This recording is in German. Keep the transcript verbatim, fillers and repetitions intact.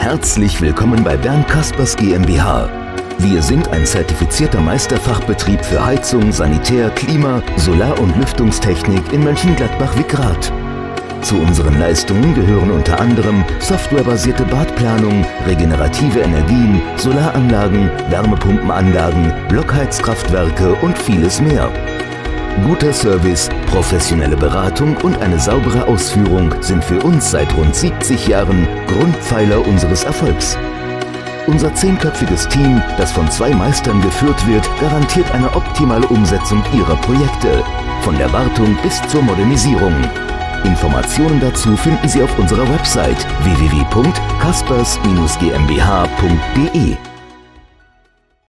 Herzlich willkommen bei Bernd Caspers GmbH. Wir sind ein zertifizierter Meisterfachbetrieb für Heizung, Sanitär, Klima, Solar- und Lüftungstechnik in Mönchengladbach-Wickrath. Zu unseren Leistungen gehören unter anderem softwarebasierte Badplanung, regenerative Energien, Solaranlagen, Wärmepumpenanlagen, Blockheizkraftwerke und vieles mehr. Guter Service, professionelle Beratung und eine saubere Ausführung sind für uns seit rund siebzig Jahren Grundpfeiler unseres Erfolgs. Unser zehnköpfiges Team, das von zwei Meistern geführt wird, garantiert eine optimale Umsetzung Ihrer Projekte, von der Wartung bis zur Modernisierung. Informationen dazu finden Sie auf unserer Website w w w punkt caspers Bindestrich g m b h punkt d e.